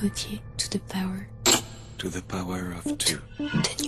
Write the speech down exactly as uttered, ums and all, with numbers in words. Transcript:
Gauthier, to the power. To the power of two. De